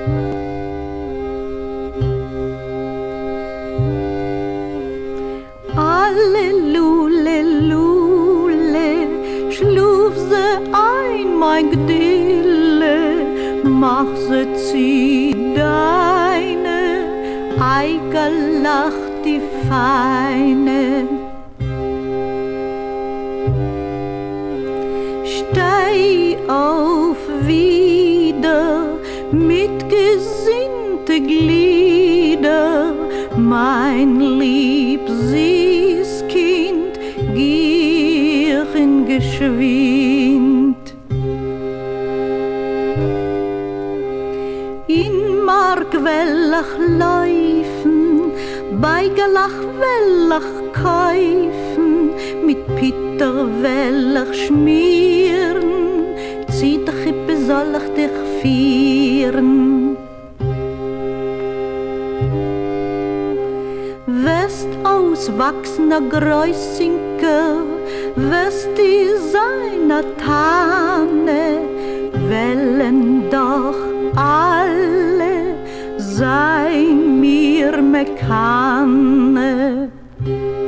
Alle Ljule, Ljule, schluf sie ein, mein Gdille, mach sie zieh deine, Eigerlach die Feine. Steh auf wieder mit gesinnte Glieder, mein lieb süß Kind, gierchen geschwind. In Mark wellach laufen, bei Galach wellach kaufen, mit Peter wellach schmieren, zieh die Chippe soll ich dich führen. West auswachsener Gräusinke, west die seiner Tanne, wellen doch alle sein mir Mekane.